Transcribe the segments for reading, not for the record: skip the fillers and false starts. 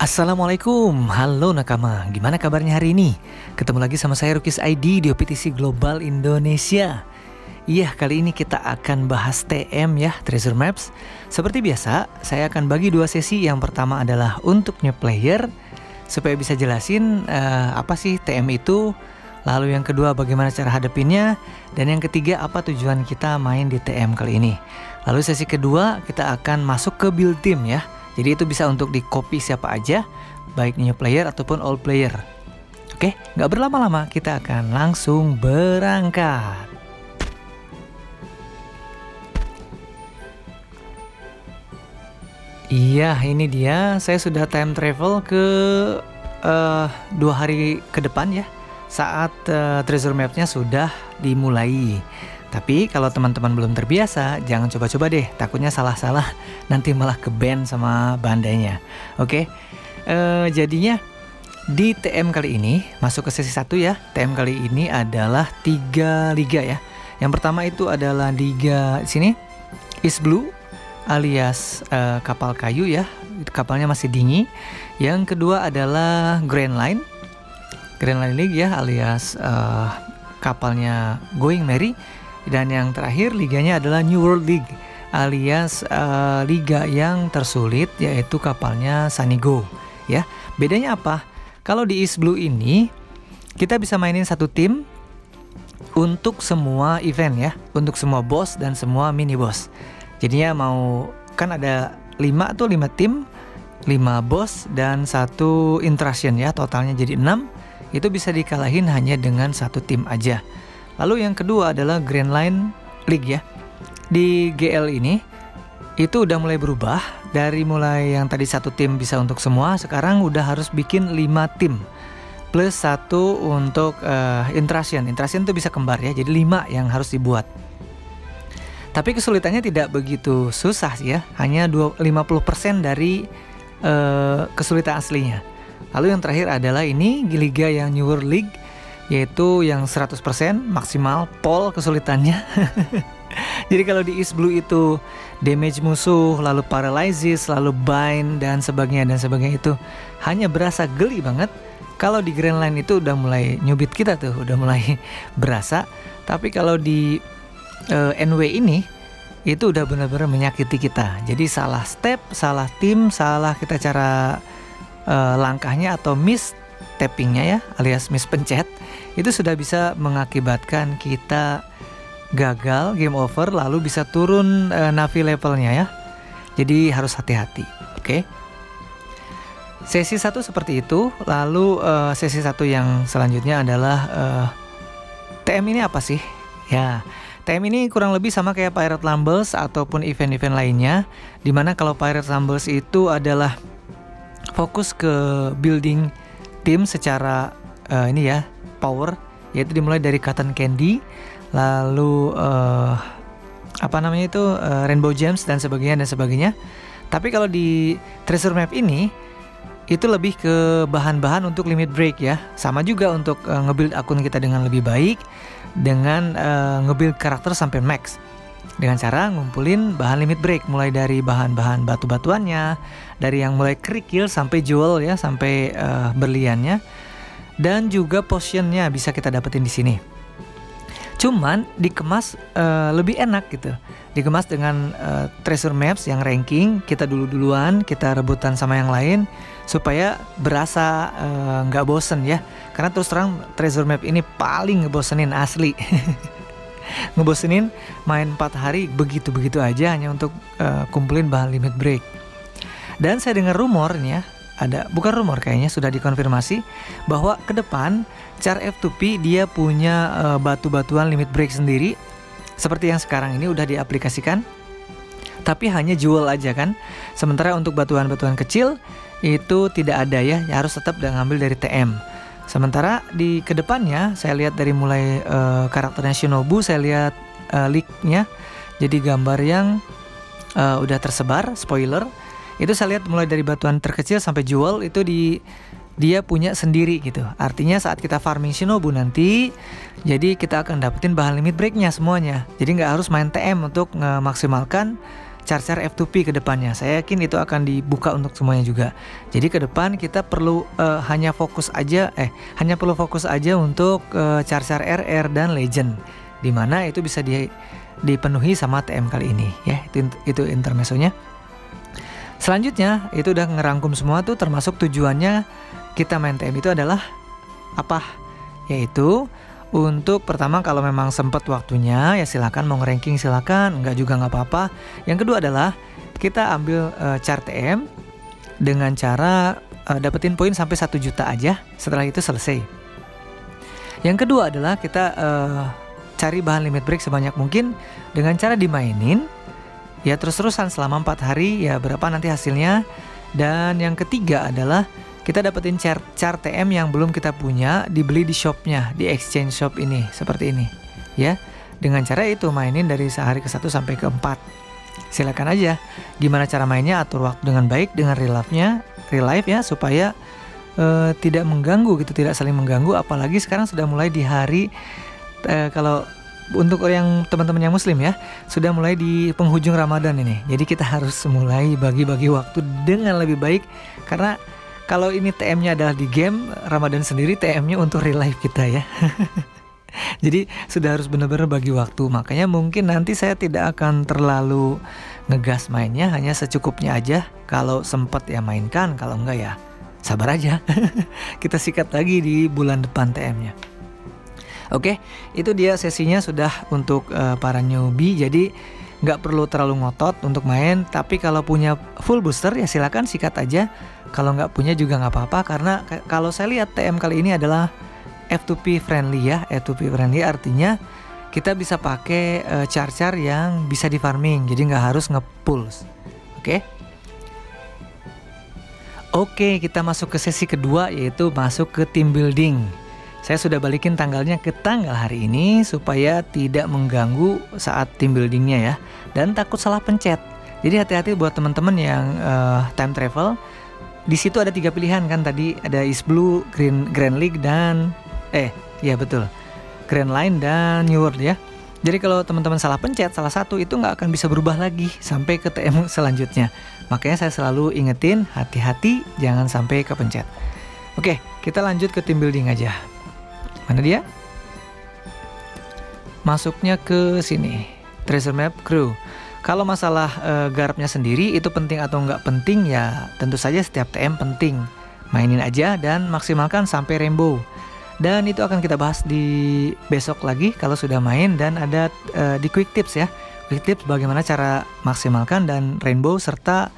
Assalamualaikum, halo nakama, gimana kabarnya hari ini? Ketemu lagi sama saya Rukis ID di OPTC Global Indonesia. Iya, kali ini kita akan bahas TM ya, Treasure Maps. Seperti biasa, saya akan bagi dua sesi. Yang pertama adalah untuk new player, supaya bisa jelasin apa sih TM itu. Lalu yang kedua bagaimana cara hadapinnya. Dan yang ketiga apa tujuan kita main di TM kali ini. Lalu sesi kedua kita akan masuk ke build team ya. Jadi itu bisa untuk di copy siapa aja, baik new player ataupun old player. Oke, nggak berlama-lama, kita akan langsung berangkat. Iya, ini dia. Saya sudah time travel ke 2 hari ke depan ya. Saat treasure mapnya sudah dimulai. Tapi kalau teman-teman belum terbiasa, jangan coba-coba deh. Takutnya salah-salah, nanti malah ke-ban sama bandanya. Oke, jadinya di TM kali ini, masuk ke sesi 1 ya. TM kali ini adalah 3 liga ya. Yang pertama itu adalah liga di sini, East Blue alias kapal kayu ya. Kapalnya masih dingin. Yang kedua adalah Grand Line League ya, alias kapalnya Going Merry. Dan yang terakhir liganya adalah New World League alias liga yang tersulit, yaitu kapalnya Sunny Go ya. Bedanya apa? Kalau di East Blue ini kita bisa mainin satu tim untuk semua event ya, untuk semua boss dan semua mini boss. Jadinya mau kan ada 5 tim, 5 boss dan 1 interaction ya, totalnya jadi 6. Itu bisa dikalahin hanya dengan satu tim aja. Lalu yang kedua adalah Grand Line League ya. Di GL ini itu udah mulai berubah. Dari mulai yang tadi satu tim bisa untuk semua, sekarang udah harus bikin 5 tim plus 1 untuk interaction. Interaction itu bisa kembar ya, jadi 5 yang harus dibuat. Tapi kesulitannya tidak begitu susah sih ya, hanya 50% dari kesulitan aslinya. Lalu yang terakhir adalah ini liga yang New World League, yaitu yang 100% maksimal pol kesulitannya. Jadi kalau di East Blue itu damage musuh, lalu paralysis, lalu bind dan sebagainya itu hanya berasa geli banget. Kalau di Grand Line itu udah mulai nyubit kita tuh, udah mulai berasa. Tapi kalau di NW ini itu udah benar-benar menyakiti kita. Jadi salah step, salah tim, salah kita cara langkahnya atau miss tappingnya ya, alias miss pencet, itu sudah bisa mengakibatkan kita gagal, game over, lalu bisa turun Navi levelnya ya. Jadi harus hati-hati. Oke. Sesi 1 seperti itu. Lalu sesi 1 yang selanjutnya adalah TM ini apa sih? Ya, TM ini kurang lebih sama kayak Pirate Rumbles ataupun event-event lainnya, dimana kalau Pirate Rumbles itu adalah fokus ke building tim secara ini ya, power, yaitu dimulai dari cotton candy, lalu rainbow gems dan sebagainya. Tapi kalau di treasure map ini itu lebih ke bahan-bahan untuk limit break ya. Sama juga untuk nge-build akun kita dengan lebih baik, dengan nge-build karakter sampai max, dengan cara ngumpulin bahan limit break, mulai dari bahan-bahan batu-batuannya, dari yang mulai kerikil sampai jewel ya, sampai berliannya, dan juga potionnya bisa kita dapetin di sini. Cuman dikemas lebih enak gitu, dikemas dengan treasure maps yang ranking, kita duluan, kita rebutan sama yang lain supaya berasa nggak bosen ya. Karena terus terang treasure map ini paling ngebosenin asli. Ngebosenin main 4 hari begitu-begitu aja hanya untuk kumpulin bahan limit break. Dan saya dengar rumor nih ya, bukan rumor, kayaknya sudah dikonfirmasi bahwa ke depan Char F2P dia punya batu-batuan limit break sendiri, seperti yang sekarang ini udah diaplikasikan, tapi hanya jual aja kan. Sementara untuk batuan-batuan kecil itu tidak ada ya, harus tetap ngambil dari TM. Sementara di kedepannya saya lihat dari mulai karakternya Shinobu, saya lihat leak-nya, jadi gambar yang udah tersebar, spoiler. Itu saya lihat mulai dari batuan terkecil sampai jewel itu dia punya sendiri gitu. Artinya saat kita farming Shinobu nanti, jadi kita akan dapetin bahan limit breaknya semuanya. Jadi nggak harus main TM untuk memaksimalkan char-char F2P ke depannya. Saya yakin itu akan dibuka untuk semuanya juga. Jadi ke depan kita perlu hanya perlu fokus aja untuk char-char RR dan Legend, dimana itu bisa dipenuhi sama TM kali ini ya. Itu intermezzonya. Selanjutnya itu udah ngerangkum semua tuh, termasuk tujuannya kita main TM itu adalah apa? Yaitu untuk pertama, kalau memang sempat waktunya ya silakan, mau nge-ranking silakan, enggak juga nggak apa-apa. Yang kedua adalah kita ambil char TM dengan cara dapetin poin sampai 1 juta aja. Setelah itu selesai. Yang kedua adalah kita cari bahan limit break sebanyak mungkin dengan cara dimainin ya terus-terusan selama 4 hari ya, berapa nanti hasilnya. Dan yang ketiga adalah kita dapetin char TM yang belum kita punya, dibeli di shopnya, di exchange shop ini, seperti ini ya. Dengan cara itu mainin dari sehari ke 1 sampai ke 4. Silakan aja gimana cara mainnya, atur waktu dengan baik dengan real life ya, supaya tidak mengganggu gitu, tidak saling mengganggu. Apalagi sekarang sudah mulai di hari kalau untuk yang teman-teman yang muslim ya, sudah mulai di penghujung Ramadan ini. Jadi kita harus mulai bagi-bagi waktu dengan lebih baik, karena kalau ini TM-nya adalah di game, Ramadan sendiri TM-nya untuk real life kita ya. Jadi sudah harus benar-benar bagi waktu. Makanya mungkin nanti saya tidak akan terlalu ngegas mainnya, hanya secukupnya aja. Kalau sempat ya mainkan, kalau enggak ya sabar aja. Kita sikat lagi di bulan depan TM-nya. Oke, itu dia sesinya sudah untuk para newbie. Jadi nggak perlu terlalu ngotot untuk main. Tapi kalau punya full booster ya silakan sikat aja. Kalau nggak punya juga nggak apa-apa, karena kalau saya lihat TM kali ini adalah F2P friendly ya. F2P friendly artinya kita bisa pakai char-char yang bisa di farming, jadi nggak harus nge-pulse. Oke, kita masuk ke sesi kedua, yaitu masuk ke team building. Saya sudah balikin tanggalnya ke tanggal hari ini supaya tidak mengganggu saat team buildingnya ya, dan takut salah pencet. Jadi hati-hati buat teman-teman yang time travel. Di situ ada 3 pilihan kan, tadi ada East Blue, Grand League dan Grand Line dan New World ya. Jadi kalau teman-teman salah pencet salah satu, itu nggak akan bisa berubah lagi sampai ke TM selanjutnya. Makanya saya selalu ingetin, hati-hati jangan sampai kepencet. Oke, kita lanjut ke team building aja. Mana dia? Masuknya ke sini, treasure map crew. Kalau masalah garapnya sendiri itu penting atau nggak penting ya, tentu saja setiap TM penting. Mainin aja dan maksimalkan sampai rainbow. Dan itu akan kita bahas di besok lagi kalau sudah main, dan ada di quick tips ya. Quick tips bagaimana cara maksimalkan dan rainbow serta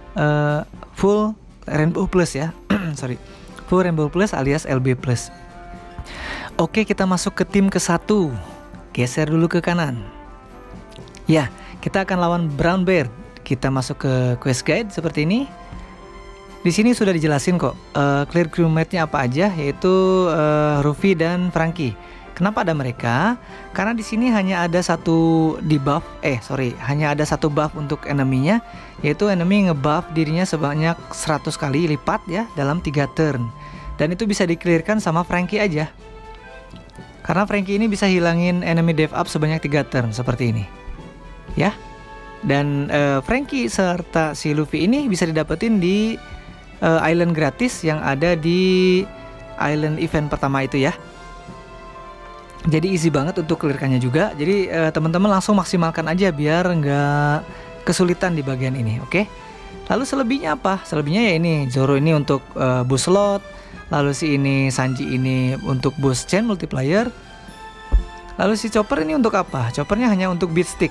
full rainbow plus ya. Full rainbow plus alias LB plus. Oke, kita masuk ke tim ke-1. Geser dulu ke kanan. Ya, kita akan lawan Brown Bear. Kita masuk ke quest guide seperti ini. Di sini sudah dijelasin kok clear crewmate-nya apa aja, yaitu Ruffy dan Franky. Kenapa ada mereka? Karena di sini hanya ada satu hanya ada satu buff untuk enemy-nya, yaitu enemy ngebuff dirinya sebanyak 100 kali lipat ya dalam 3 turn. Dan itu bisa di-clearkan sama Franky aja. Karena Franky ini bisa hilangin enemy dev up sebanyak 3 turn seperti ini. Ya. Dan Franky serta si Luffy ini bisa didapetin di island gratis yang ada di island event pertama itu ya. Jadi easy banget untuk clearkannya juga. Jadi teman-teman langsung maksimalkan aja biar nggak kesulitan di bagian ini, oke? Lalu selebihnya apa? Selebihnya ya ini Zoro ini untuk boost slot. Lalu si ini Sanji ini untuk boost chain multiplier. Lalu si Chopper ini untuk apa? Choppernya hanya untuk beat stick.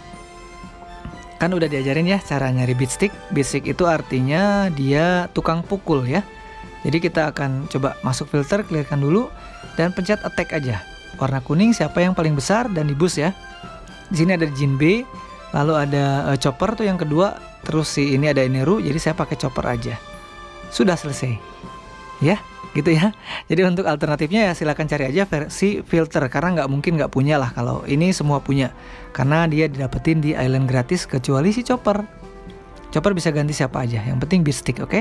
Kan udah diajarin ya cara nyari beat stick. Beat stick itu artinya dia tukang pukul ya. Jadi kita akan coba masuk filter, clearkan dulu dan pencet attack aja. Warna kuning siapa yang paling besar dan di boost ya. Di sini ada Jinbei, lalu ada Chopper tuh yang kedua, terus si ini ada Eneru, jadi saya pakai Chopper aja. Sudah selesai. Ya, gitu ya. Jadi untuk alternatifnya ya silakan cari aja versi filter, karena nggak mungkin nggak punya lah kalau ini semua punya, karena dia didapetin di island gratis kecuali si Chopper. Chopper bisa ganti siapa aja, yang penting beat stick, oke?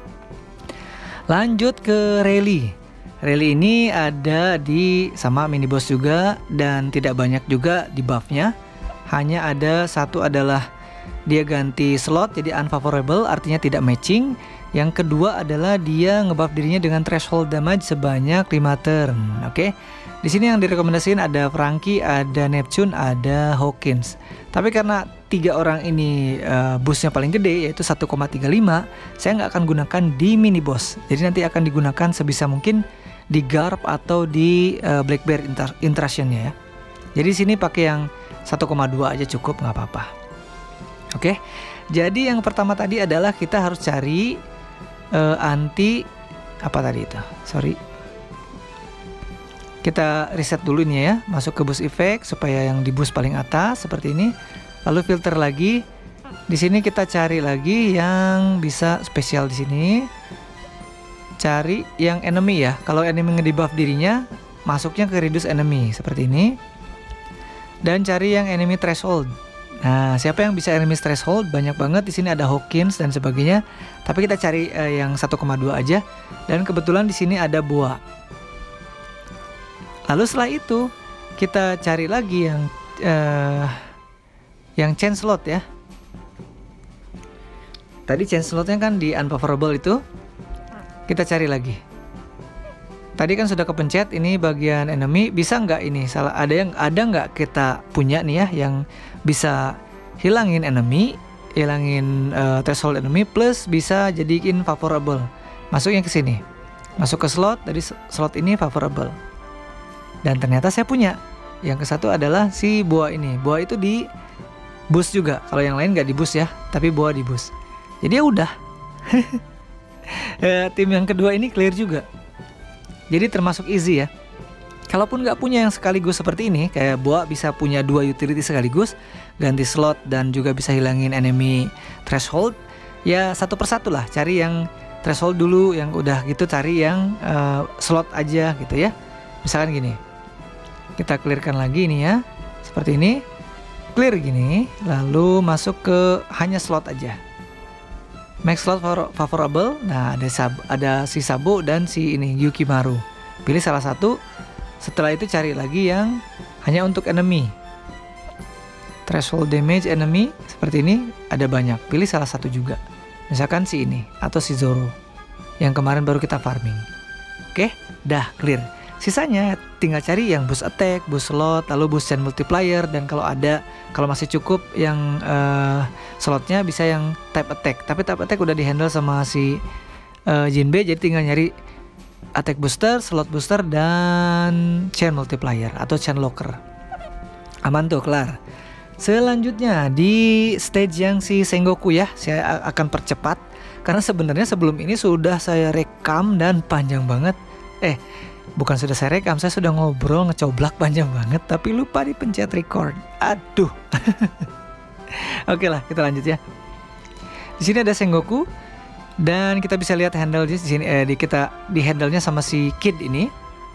Lanjut ke Rayleigh. Rayleigh ini ada di sama mini boss juga dan tidak banyak juga di buffnya. Hanya ada satu adalah dia ganti slot jadi unfavorable, artinya tidak matching. Yang kedua adalah dia ngebuff dirinya dengan threshold damage sebanyak 5 turn. Oke. Di sini yang direkomendasikan ada Franky, ada Neptune, ada Hawkins. Tapi karena 3 orang ini boostnya paling gede yaitu 1,35, saya nggak akan gunakan di mini boss. Jadi nanti akan digunakan sebisa mungkin di Garp atau di Black Bear Intrusion-nya ya. Jadi sini pakai yang 1,2 aja cukup, nggak apa-apa. Oke. Jadi yang pertama tadi adalah kita harus cari anti apa tadi itu? Sorry. Kita reset dulu ini ya, masuk ke boost effect supaya yang di boost paling atas seperti ini. Lalu filter lagi. Di sini kita cari lagi yang bisa spesial di sini. Cari yang enemy ya. Kalau enemy nge-debuff dirinya, masuknya ke reduce enemy seperti ini. Dan cari yang enemy threshold. Nah, siapa yang bisa enemy threshold? Banyak banget di sini, ada Hawkins dan sebagainya. Tapi kita cari yang 1,2 aja. Dan kebetulan di sini ada Boa. Lalu setelah itu kita cari lagi yang chain slot ya. Tadi chain slotnya kan di unfavorable itu. Kita cari lagi. Tadi kan sudah kepencet ini bagian enemy, bisa nggak ini? Ada nggak kita punya nih ya yang bisa hilangin enemy, hilangin threshold enemy plus bisa jadiin favorable. Masuknya ke sini. Masuk ke slot, dari slot ini favorable. Dan ternyata saya punya. Yang ke satu adalah si Boa ini. Boa itu di boost juga. Kalau yang lain nggak di boost ya, tapi Boa di boost. Jadi ya udah. Tim yang kedua ini clear juga. Jadi termasuk easy ya. Kalaupun nggak punya yang sekaligus seperti ini, kayak Boa bisa punya 2 utility sekaligus, ganti slot dan juga bisa hilangin enemy threshold. Ya satu persatu lah. Cari yang threshold dulu, yang udah gitu cari yang slot aja gitu ya. Misalkan gini. Kita clearkan lagi ini ya, seperti ini, clear gini, lalu masuk ke hanya slot aja, make slot favorable. Nah ada si Sabo dan si ini Yukimaru, pilih salah satu. Setelah itu cari lagi yang hanya untuk enemy, threshold damage enemy, seperti ini ada banyak, pilih salah satu juga, misalkan si ini atau si Zoro yang kemarin baru kita farming. Oke, dah clear. Sisanya tinggal cari yang boost attack, boost slot, lalu boost chain multiplier, dan kalau masih cukup yang slotnya bisa yang type attack. Tapi type attack udah dihandle sama si Jinbe, jadi tinggal nyari attack booster, slot booster, dan chain multiplier atau chain locker. Aman tuh, kelar. Selanjutnya di stage yang si Sengoku ya, saya akan percepat karena sebenarnya sebelum ini sudah saya rekam dan panjang banget. Bukan sudah saya rekam, saya sudah ngobrol ngecoblak panjang banget, tapi lupa dipencet record. Aduh. Oke lah, kita lanjut ya. Di sini ada Sengoku dan kita bisa lihat handle di sini. Di handle-nya sama si Kid ini.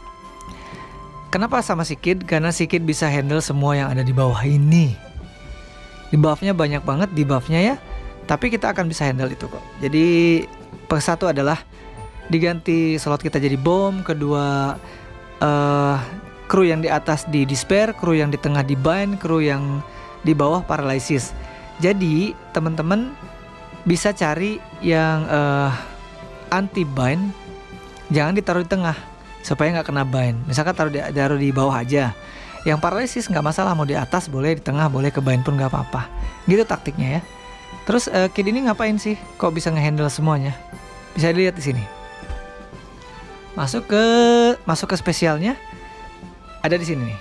Kenapa sama si Kid? Karena si Kid bisa handle semua yang ada di bawah ini. Di buff-nya banyak banget di buff-nya ya. Tapi kita akan bisa handle itu kok. Jadi satu adalah diganti slot kita jadi bom, kedua kru yang di atas di despair, kru yang di tengah di bind, kru yang di bawah paralysis. Jadi teman-teman bisa cari yang anti bind, jangan ditaruh di tengah supaya nggak kena bind. Misalkan taruh di bawah aja. Yang paralysis nggak masalah, mau di atas boleh, di tengah boleh, ke bind pun nggak apa-apa. Gitu taktiknya ya. Terus Kid ini ngapain sih? Kok bisa ngehandle semuanya? Bisa dilihat di sini. Masuk ke spesialnya, ada di sini nih.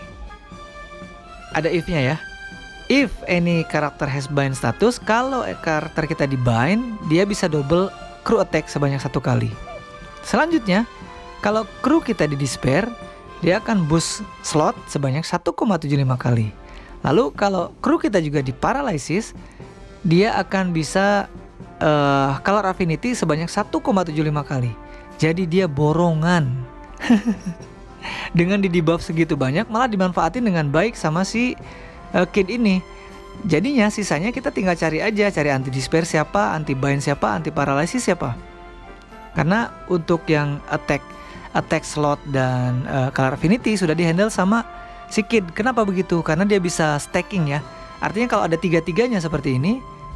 Ada if-nya ya. If any character has bind status, kalau karakter kita di bind, dia bisa double crew attack sebanyak 1 kali. Selanjutnya, kalau kru kita di despair, dia akan boost slot sebanyak 1,75 kali. Lalu kalau kru kita juga di paralysis, dia akan bisa color affinity sebanyak 1,75 kali. Jadi dia borongan. Dengan di debuff segitu banyak, malah dimanfaatin dengan baik sama si Kid ini. Jadinya sisanya kita tinggal cari aja, cari anti despair siapa, anti bind siapa, anti paralysis siapa. Karena untuk yang attack slot dan color affinity sudah dihandle sama si Kid. Kenapa begitu? Karena dia bisa stacking ya. Artinya kalau ada 3-3-nya seperti ini,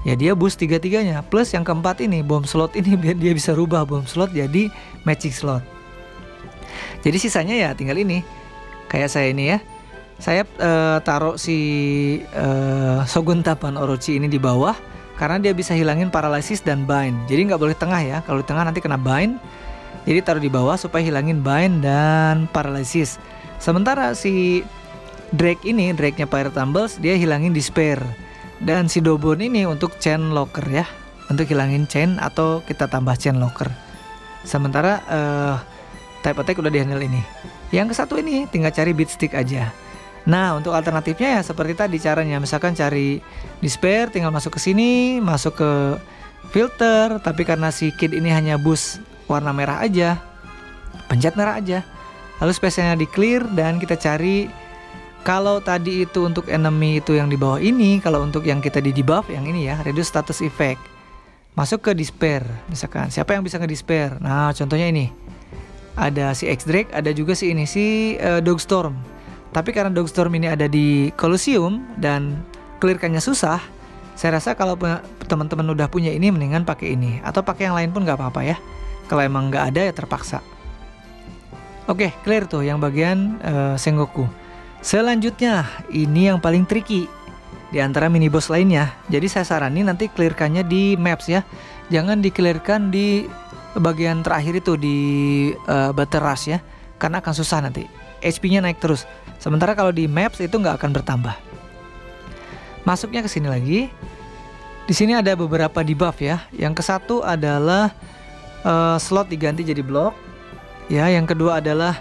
ya dia boost tiga-tiganya. Plus yang keempat ini, bomb slot ini biar dia bisa rubah bomb slot jadi magic slot. Jadi sisanya ya tinggal ini. Kayak saya ini ya. Saya taruh si Shogun Tapan Orochi ini di bawah karena dia bisa hilangin paralysis dan bind. Jadi nggak boleh tengah ya. Kalau di tengah nanti kena bind. Jadi taruh di bawah supaya hilangin bind dan paralysis. Sementara si Drake ini, Drake-nya Pirate Tumbles, dia hilangin despair. Dan si Dobon ini untuk chain locker ya, untuk hilangin chain atau kita tambah chain locker. Sementara type attack udah di handle ini. Yang ke satu ini tinggal cari beat stick aja. Nah untuk alternatifnya ya seperti tadi caranya, misalkan cari despair, tinggal masuk ke sini, masuk ke filter. Tapi karena si kid ini hanya boost warna merah aja, pencet merah aja. Lalu spesialnya di clear dan kita cari. Kalau tadi itu untuk enemy itu yang di bawah ini, kalau untuk yang kita di debuff yang ini ya, reduce status effect. Masuk ke despair, misalkan siapa yang bisa nge-despair. Nah, contohnya ini. Ada si X-Drake, ada juga si ini si Dogstorm. Tapi karena Dogstorm ini ada di Colosseum dan clearkannya susah, saya rasa kalau teman-teman udah punya ini mendingan pakai ini atau pakai yang lain pun nggak apa-apa ya. Kalau emang nggak ada ya terpaksa. Oke, clear tuh yang bagian Sengoku. Selanjutnya, ini yang paling tricky di antara mini boss lainnya. Jadi saya saranin nanti clearkannya di maps ya. Jangan di-clearkan di bagian terakhir itu di Battle Rush ya. Karena akan susah nanti. HP-nya naik terus. Sementara kalau di maps itu nggak akan bertambah. Masuknya ke sini lagi. Di sini ada beberapa debuff ya. Yang ke satu adalah slot diganti jadi blok. Ya, yang kedua adalah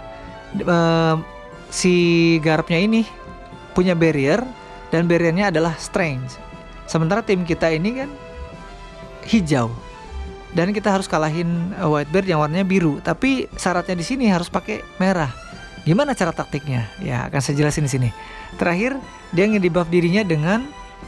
si garapnya ini punya barrier dan barriernya adalah strength. Sementara tim kita ini kan hijau dan kita harus kalahin Whitebeard yang warnanya biru. Tapi syaratnya di sini harus pakai merah. Gimana cara taktiknya? Ya akan saya jelasin di sini. Terakhir dia nge-debuff dirinya dengan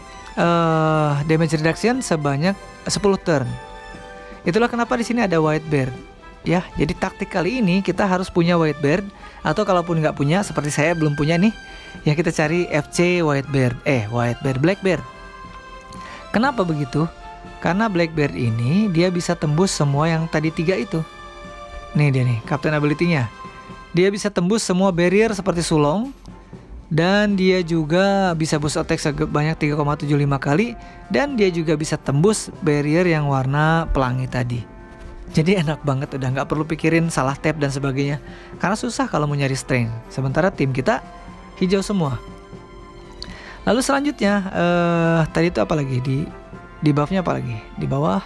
damage reduction sebanyak 10 turn. Itulah kenapa di sini ada Whitebeard. Ya, jadi taktik kali ini kita harus punya Whitebeard, atau kalaupun nggak punya seperti saya belum punya nih, ya kita cari FC Whitebeard, Blackbeard. Kenapa begitu? Karena Blackbeard ini dia bisa tembus semua yang tadi 3 itu. Nih dia nih, Captain Ability-nya. Dia bisa tembus semua barrier seperti Sulong, dan dia juga bisa boost attack sebanyak 3,75 kali, dan dia juga bisa tembus barrier yang warna pelangi tadi. Jadi enak banget, udah nggak perlu pikirin salah tap dan sebagainya. Karena susah kalau mau nyari strength. Sementara tim kita hijau semua. Lalu selanjutnya tadi itu apa lagi di buffnya apa lagi? Di bawah.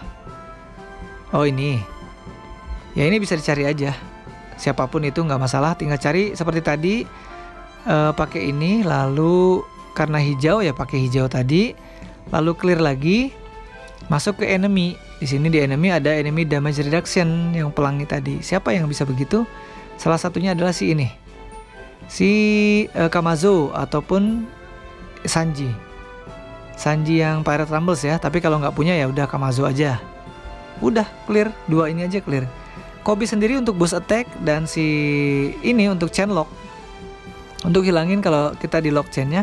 Oh ini. Ya ini bisa dicari aja. Siapapun itu nggak masalah. Tinggal cari seperti tadi. Pakai ini. Lalu karena hijau ya pakai hijau tadi. Lalu clear lagi. Masuk ke enemy. Di sini di enemy ada enemy damage reduction yang pelangi tadi. Siapa yang bisa begitu? Salah satunya adalah si ini. Si Kamazo ataupun Sanji. Sanji yang Pirate Rumbles ya. Tapi kalau nggak punya ya udah Kamazo aja. Udah clear, 2 ini aja clear. Kobe sendiri untuk boost attack dan si ini untuk chain lock. Untuk hilangin kalau kita di lock chainnya.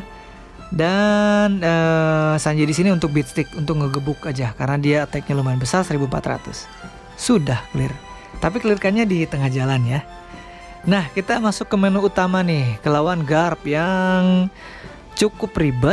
Dan Sanji di sini untuk beat stick, untuk ngegebuk aja karena dia attacknya lumayan besar 1400. Sudah clear. Tapi clearkannya di tengah jalan ya. Nah kita masuk ke menu utama nih, ke lawan Garp yang cukup ribet.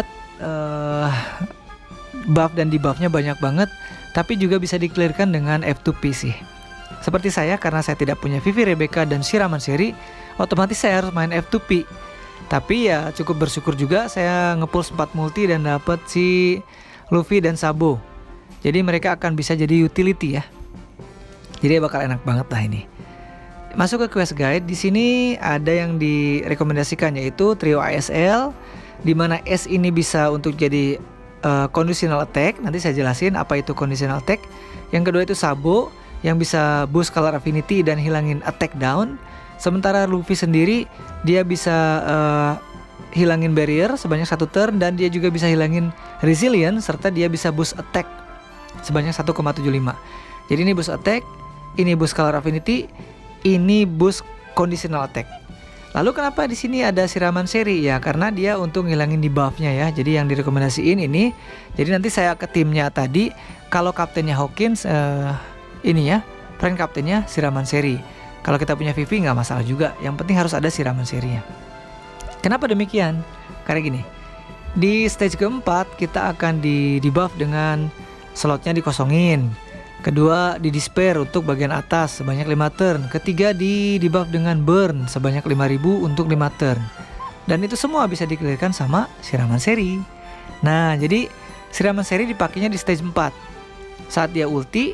Buff dan debuffnya banyak banget, tapi juga bisa di-clearkan dengan F2P sih. Seperti saya, karena saya tidak punya Vivi Rebecca dan Siraman seri, otomatis saya harus main F2P. Tapi ya cukup bersyukur juga saya nge-pulse 4 multi dan dapat si Luffy dan Sabo. Jadi mereka akan bisa jadi utility ya. Jadi bakal enak banget lah ini. Masuk ke quest guide, di sini ada yang direkomendasikan yaitu trio ASL, di mana S ini bisa untuk jadi conditional attack. Nanti saya jelasin apa itu conditional attack. Yang kedua itu Sabo yang bisa boost color affinity dan hilangin attack down. Sementara Luffy sendiri dia bisa hilangin barrier sebanyak 1 turn dan dia juga bisa hilangin resilience serta dia bisa boost attack sebanyak 1,75. Jadi ini boost attack, ini boost color affinity, ini boost conditional attack. Lalu kenapa di sini ada siraman seri? Ya karena dia untuk ngilangin debuffnya ya. Jadi yang direkomendasiin ini. Jadi nanti saya ke timnya tadi. Kalau kaptennya Hawkins, ini ya, friend kaptennya siraman seri. Kalau kita punya Vivi nggak masalah juga. Yang penting harus ada siraman serinya. Kenapa demikian? Karena gini, di stage keempat kita akan di debuff dengan slotnya dikosongin. Kedua di despair untuk bagian atas sebanyak 5 turn. Ketiga di debuff dengan burn sebanyak 5000 untuk 5 turn. Dan itu semua bisa dikelirkan sama siraman seri. Nah jadi siraman seri dipakainya di stage 4. Saat dia ulti,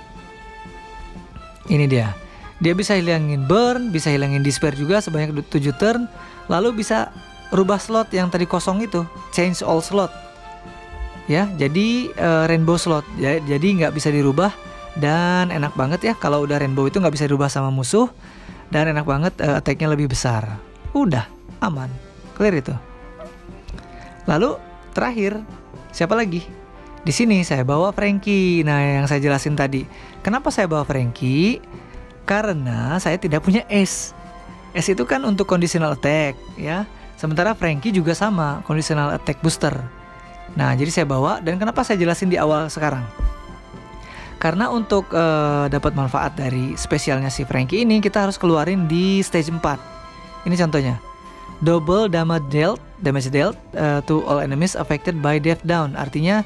ini dia. Dia bisa hilangin burn, bisa hilangin despair juga sebanyak 7 turn. Lalu bisa rubah slot yang tadi kosong itu, change all slot. Ya, jadi rainbow slot. Jadi nggak bisa dirubah dan enak banget ya kalau udah rainbow itu nggak bisa dirubah sama musuh dan enak banget attack-nya lebih besar. Udah aman, clear itu. Lalu terakhir siapa lagi? Di sini saya bawa Franky. Nah, yang saya jelasin tadi. Kenapa saya bawa Franky? Karena saya tidak punya Ace. Ace itu kan untuk conditional attack ya. Sementara Franky juga sama, conditional attack booster. Nah, jadi saya bawa, dan kenapa saya jelasin di awal sekarang? Karena untuk dapat manfaat dari spesialnya si Franky ini, kita harus keluarin di stage 4. Ini contohnya. Double damage dealt to all enemies affected by death down. Artinya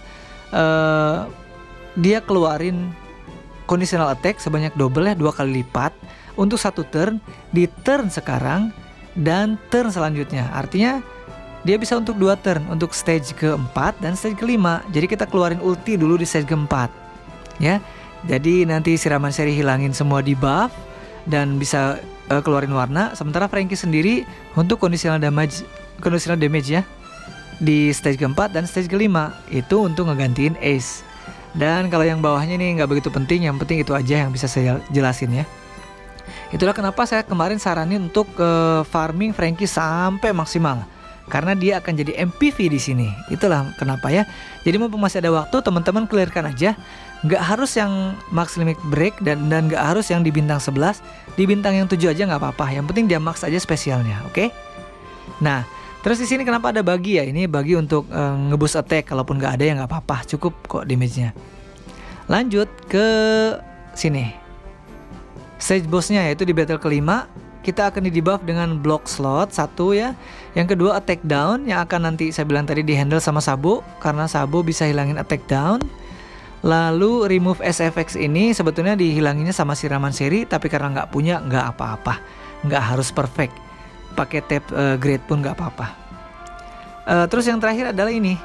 dia keluarin conditional attack sebanyak double ya, 2 kali lipat untuk 1 turn di turn sekarang dan turn selanjutnya. Artinya dia bisa untuk 2 turn, untuk stage keempat dan stage kelima. Jadi kita keluarin ulti dulu di stage keempat ya. Jadi nanti siraman seri hilangin semua debuff dan bisa keluarin warna. Sementara Franky sendiri untuk conditional damage ya di stage keempat dan stage kelima. Itu untuk ngegantiin Ace. Dan kalau yang bawahnya ini nggak begitu penting. Yang penting itu aja yang bisa saya jelasin ya. Itulah kenapa saya kemarin saranin untuk farming Franky sampai maksimal. Karena dia akan jadi MPV di sini. Itulah kenapa ya. Jadi mumpung masih ada waktu, teman-teman clearkan aja. Nggak harus yang max limit break dan nggak harus yang di bintang 11. Di bintang yang 7 aja nggak apa-apa. Yang penting dia max aja spesialnya, oke? Nah, terus di sini kenapa ada bagi ya? Ini bagi untuk ngeboost attack. Kalaupun nggak ada ya nggak apa-apa. Cukup kok damage-nya. Lanjut ke sini. Stage bossnya yaitu di battle kelima. Kita akan di debuff dengan block slot 1 ya. Yang kedua attack down yang akan nanti saya bilang tadi di handle sama Sabo. Karena Sabo bisa hilangin attack down. Lalu remove SFX ini sebetulnya dihilanginnya sama siraman seri. Tapi karena nggak punya nggak apa-apa. Nggak harus perfect. Pakai tab grade pun nggak apa-apa. Terus yang terakhir adalah ini.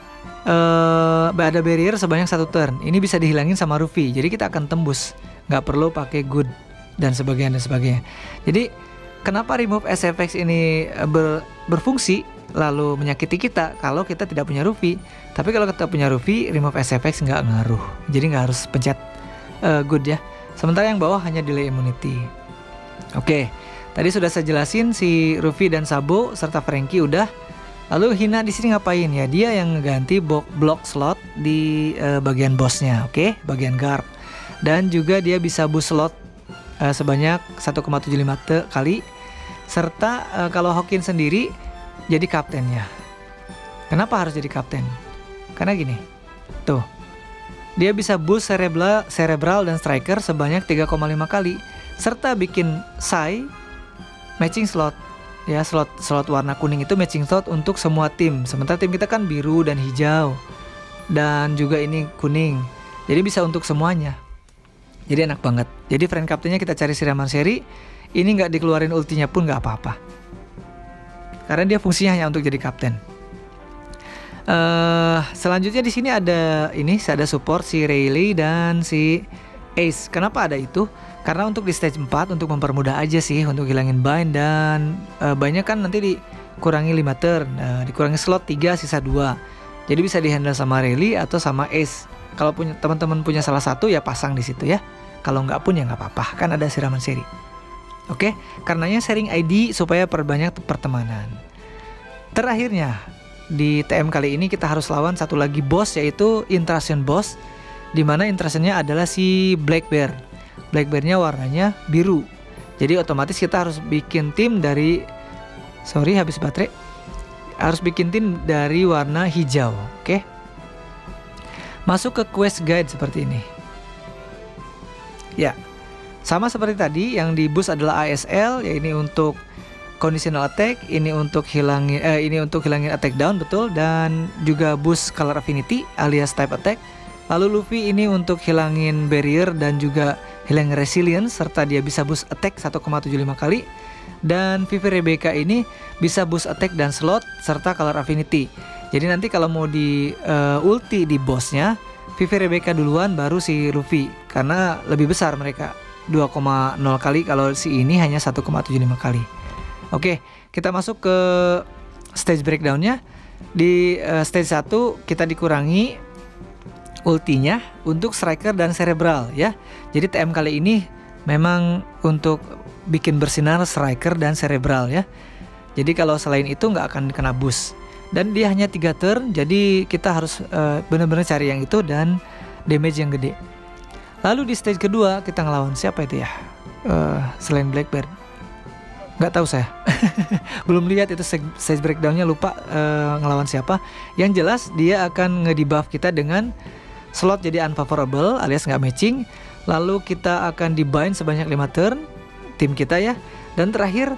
Ada barrier sebanyak 1 turn. Ini bisa dihilangin sama Ruffy. Jadi kita akan tembus. Nggak perlu pakai good dan sebagainya. Jadi kenapa remove SFX ini berfungsi lalu menyakiti kita kalau kita tidak punya Ruffy. Tapi kalau kita punya Ruffy, remove SFX nggak ngaruh. Jadi nggak harus pencet good ya. Sementara yang bawah hanya delay immunity. Oke, tadi sudah saya jelasin si Ruffy dan Sabo serta Franky udah. Lalu Hina di sini ngapain ya? Dia yang ngeganti block slot di bagian bossnya, oke? Bagian guard. Dan juga dia bisa boost slot sebanyak 1,75 kali. Serta kalau Hawkins sendiri jadi kaptennya. Kenapa harus jadi kapten? Karena gini, tuh dia bisa boost cerebral dan striker sebanyak 3,5 kali. Serta bikin Sai matching slot. Ya, slot warna kuning itu matching slot untuk semua tim. Sementara tim kita kan biru dan hijau. Dan juga ini kuning. Jadi bisa untuk semuanya. Jadi enak banget. Jadi friend captainnya kita cari siraman seri. Ini nggak dikeluarin ultinya pun nggak apa-apa. Karena dia fungsinya hanya untuk jadi kapten. Selanjutnya di sini ada support si Rayleigh dan si Ace. Kenapa ada itu? Karena untuk di stage 4 untuk mempermudah aja sih untuk hilangin bind dan bindnya kan nanti dikurangi 5 turn, dikurangi slot 3 sisa 2. Jadi bisa dihandle sama Rayleigh atau sama Ace. Kalau teman-teman punya salah satu ya pasang di situ ya. Kalau nggak pun ya nggak apa-apa, kan ada siraman seri. Oke, karenanya sharing ID supaya perbanyak pertemanan. Terakhirnya di TM kali ini kita harus lawan satu lagi boss yaitu Intrusion boss, dimana intrusionnya adalah si Black Bear. Black Bear-nya warnanya biru. Jadi otomatis kita harus bikin tim dari Sorry, habis baterai. Harus bikin tim dari warna hijau. Oke. Masuk ke quest guide seperti ini. Ya, sama seperti tadi, yang di boost adalah ASL, ya ini untuk conditional attack, ini untuk hilangin attack down, betul, dan juga boost color affinity alias type attack. Lalu Luffy ini untuk hilangin barrier dan juga hilangin resilience, serta dia bisa boost attack 1,75 kali. Dan Vivi Rebecca ini bisa boost attack dan slot serta color affinity. Jadi nanti kalau mau di ulti di bossnya, Vivi Rebecca duluan baru si Luffy, karena lebih besar mereka, 2,0 kali, kalau si ini hanya 1,75 kali. Oke, kita masuk ke stage breakdownnya. Di stage 1 kita dikurangi ultinya untuk striker dan cerebral ya. Jadi TM kali ini memang untuk bikin bersinar striker dan cerebral ya. Jadi kalau selain itu nggak akan kena boost. Dan dia hanya 3 turn, jadi kita harus benar-benar cari yang itu dan damage yang gede. Lalu di stage kedua kita ngelawan siapa itu ya? Selain Blackbeard, nggak tahu saya. Belum lihat itu stage breakdownnya, lupa ngelawan siapa. Yang jelas dia akan nge-debuff kita dengan slot jadi unfavorable alias nggak matching. Lalu kita akan di-bind sebanyak 5 turn, tim kita ya. Dan terakhir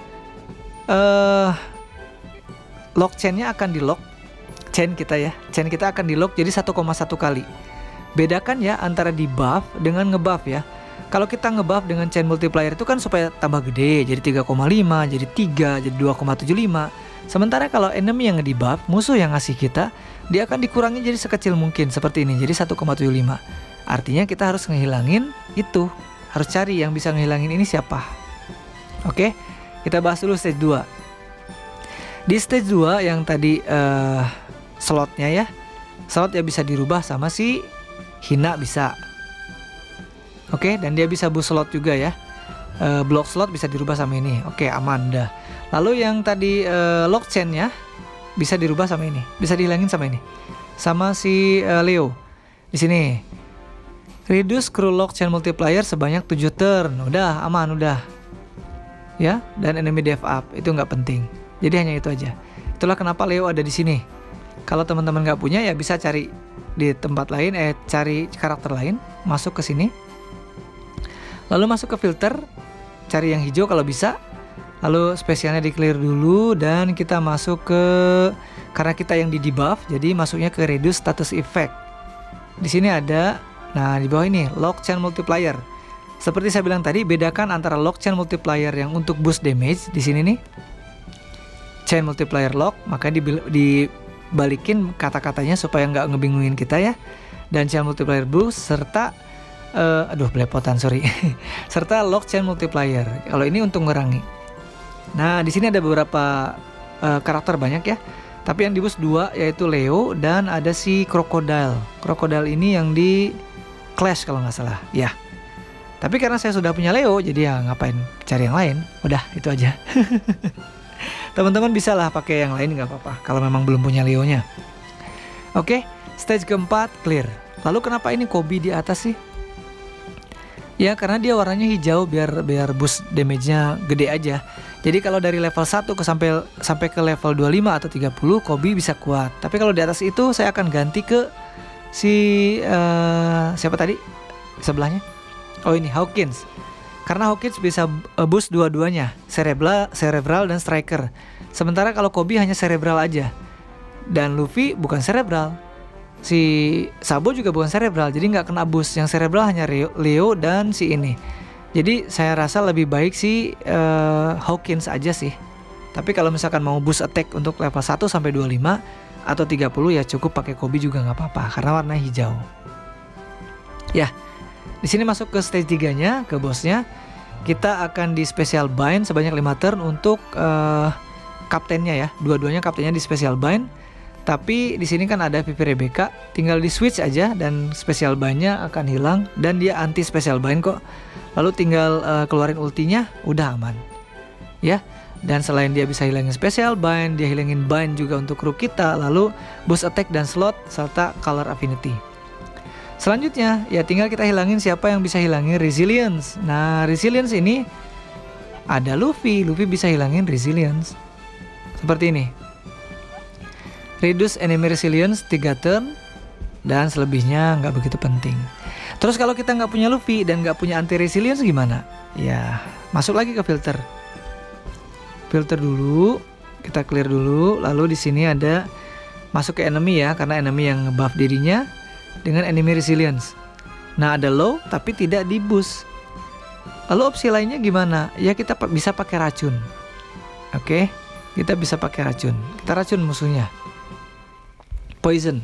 lock chainnya akan di lock, chain kita ya, chain kita akan di lock jadi 1,1 kali. Bedakan ya antara di buff dengan ngebuff ya. Kalau kita ngebuff dengan chain multiplier itu kan supaya tambah gede, jadi 3,5, jadi 3, jadi 2,75. Sementara kalau enemy yang nge-debuff, musuh yang ngasih kita, dia akan dikurangi jadi sekecil mungkin seperti ini, jadi 1,75. Artinya kita harus ngehilangin itu, harus cari yang bisa ngehilangin ini siapa. Oke, kita bahas dulu stage 2. Di stage 2 yang tadi slotnya ya, slot ya bisa dirubah sama si Hina bisa. Oke, dan dia bisa boost slot juga ya. Block slot bisa dirubah sama ini. Oke, aman dah. Lalu yang tadi lock chainnya bisa dirubah sama ini, bisa dihilangin sama ini, sama si Leo. Di sini reduce crew lock chain multiplier sebanyak 7 turn. Udah aman udah. Ya, dan enemy dev up itu nggak penting. Jadi hanya itu aja. Itulah kenapa Leo ada di sini. Kalau teman-teman nggak punya ya bisa cari di tempat lain, cari karakter lain, masuk ke sini. Lalu masuk ke filter, cari yang hijau kalau bisa. Lalu spesialnya di clear dulu dan kita masuk ke, karena kita yang di debuff, jadi masuknya ke reduce status effect. Di sini ada, nah di bawah ini lock chain multiplier. Seperti saya bilang tadi, bedakan antara lock chain multiplier yang untuk boost damage di sini nih. Chain multiplier lock, maka dibalikin kata-katanya supaya nggak ngebingungin kita ya. Dan chain multiplier boost serta belepotan sorry. serta lock chain multiplier. Kalau ini untuk ngurangi. Nah, di sini ada beberapa karakter banyak ya. Tapi yang di boost 2 yaitu Leo dan ada si Crocodile. Crocodile ini yang di Clash kalau nggak salah. Ya. Tapi karena saya sudah punya Leo, jadi ya ngapain cari yang lain. Udah, itu aja. Teman-teman bisa lah pakai yang lain, nggak apa-apa kalau memang belum punya Leo-nya. Oke, stage keempat clear. Lalu kenapa ini Kobe di atas sih? Ya karena dia warnanya hijau biar boost damage-nya gede aja. Jadi kalau dari level 1 sampai ke level 25 atau 30 Kobe bisa kuat. Tapi kalau di atas itu saya akan ganti ke si siapa tadi sebelahnya? Oh ini Hawkins. Karena Hawkins bisa boost dua-duanya, cerebral dan striker. Sementara kalau Kobe hanya cerebral aja. Dan Luffy bukan cerebral. Si Sabo juga bukan cerebral, jadi nggak kena boost. Yang cerebral hanya Leo dan si ini. Jadi saya rasa lebih baik si Hawkins aja sih. Tapi kalau misalkan mau boost attack untuk level 1 sampai 25 atau 30 ya cukup pakai Kobe juga nggak apa-apa karena warna hijau. Ya. Di sini masuk ke stage 3-nya, ke bosnya. Kita akan di special bind sebanyak 5 turn untuk kaptennya ya. Dua-duanya kaptennya di special bind. Tapi di sini kan ada Vivi Rebecca, tinggal di switch aja dan special bind-nya akan hilang dan dia anti special bind kok. Lalu tinggal keluarin ultinya, udah aman. Ya. Dan selain dia bisa hilangin special bind, dia hilangin bind juga untuk kru kita, lalu boost attack dan slot serta color affinity. Selanjutnya, ya tinggal kita hilangin siapa yang bisa hilangin resilience. Nah, resilience ini ada Luffy bisa hilangin resilience. seperti ini. Reduce enemy resilience 3 turn, dan selebihnya nggak begitu penting. Terus kalau kita nggak punya Luffy dan nggak punya anti resilience gimana? Ya masuk lagi ke filter. Filter dulu, kita clear dulu. Lalu di sini ada masuk ke enemy ya, karena enemy yang ngebuff dirinya dengan enemy resilience. Nah ada low tapi tidak di boost. Lalu opsi lainnya gimana? Ya kita bisa pakai racun. Oke, kita bisa pakai racun. Kita racun musuhnya. Poison.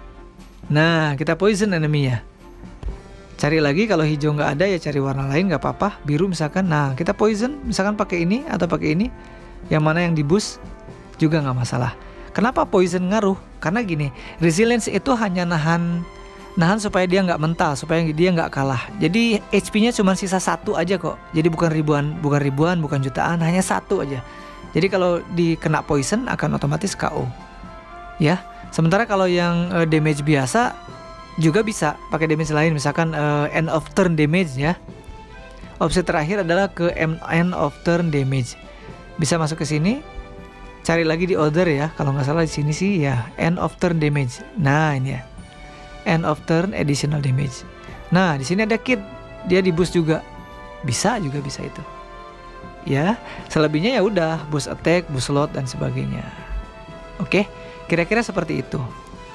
Nah kita poison enemy-nya. Cari lagi, kalau hijau nggak ada ya cari warna lain nggak apa-apa. Biru misalkan. Nah kita poison, misalkan pakai ini atau pakai ini. Yang mana yang di boost juga nggak masalah. Kenapa poison ngaruh? Karena gini, resilience itu hanya nahan supaya dia nggak mental, supaya dia nggak kalah. Jadi HP-nya cuma sisa 1 aja kok. Jadi bukan ribuan, bukan jutaan, hanya 1 aja. Jadi kalau dikena poison akan otomatis KO. Ya. Sementara kalau yang damage biasa juga bisa pakai damage lain, misalkan end of turn damage ya. Opsi terakhir adalah ke end of turn damage. Bisa masuk ke sini, cari lagi di order ya. Kalau nggak salah di sini sih ya end of turn damage. Nah ini ya, end of turn additional damage. Nah di sini ada kit, dia di boost juga, bisa itu. Ya, selebihnya ya udah boost attack, boost slot dan sebagainya. Oke. Kira-kira seperti itu.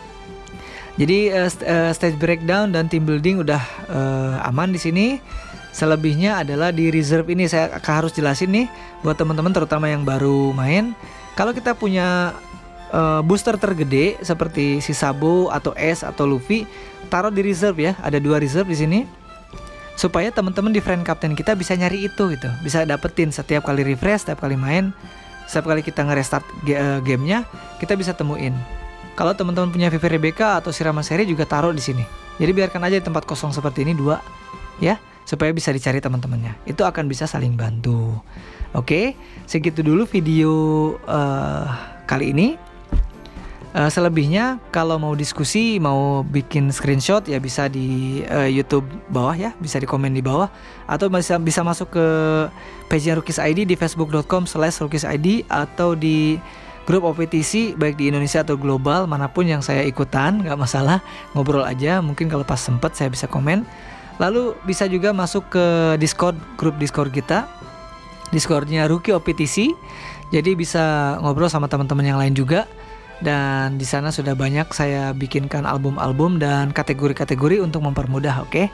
Jadi stage breakdown dan team building udah aman di sini. Selebihnya adalah di reserve ini. Saya harus jelasin nih buat teman-teman terutama yang baru main. Kalau kita punya booster tergede seperti si Sabo atau S atau Luffy, taruh di reserve ya. Ada 2 reserve di sini. Supaya teman-teman di friend captain kita bisa nyari itu gitu. Bisa dapetin setiap kali refresh, setiap kali main. Setiap kali kita nge-restart gamenya, kita bisa temuin. Kalau teman-teman punya VV Rebecca atau siraman seri juga taruh di sini. Jadi biarkan aja di tempat kosong seperti ini 2, ya, supaya bisa dicari teman-temannya. Itu akan bisa saling bantu. Oke, segitu dulu video kali ini. Selebihnya kalau mau diskusi, mau bikin screenshot ya bisa di YouTube bawah ya, bisa di komen di bawah, atau bisa masuk ke page Rookies ID di facebook.com/rookiesid atau di grup OPTC baik di Indonesia atau global, manapun yang saya ikutan, nggak masalah, ngobrol aja, mungkin kalau pas sempet saya bisa komen. Lalu bisa juga masuk ke Discord, grup Discord kita, Discordnya Rookie OPTC, jadi bisa ngobrol sama teman-teman yang lain juga. Dan di sana sudah banyak saya bikinkan album-album dan kategori-kategori untuk mempermudah, oke?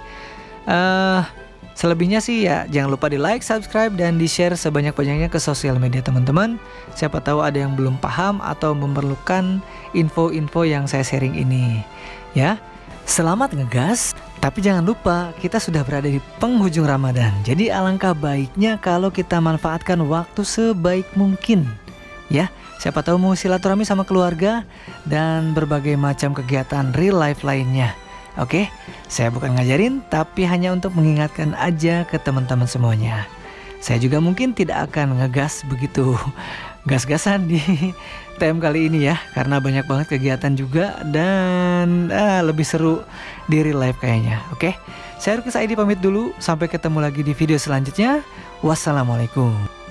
Selebihnya sih ya jangan lupa di like, subscribe, dan di share sebanyak-banyaknya ke sosial media teman-teman. Siapa tahu ada yang belum paham atau memerlukan info-info yang saya sharing ini. Ya, selamat ngegas. Tapi jangan lupa kita sudah berada di penghujung Ramadan. Jadi alangkah baiknya kalau kita manfaatkan waktu sebaik mungkin. Ya, siapa tahu mau silaturahmi sama keluarga dan berbagai macam kegiatan real life lainnya. Oke, saya bukan ngajarin, tapi hanya untuk mengingatkan aja ke teman-teman semuanya. Saya juga mungkin tidak akan ngegas begitu gas-gasan di TM kali ini ya, karena banyak banget kegiatan juga dan lebih seru di real life kayaknya. Oke, saya Rookies ID pamit dulu, sampai ketemu lagi di video selanjutnya. Wassalamualaikum.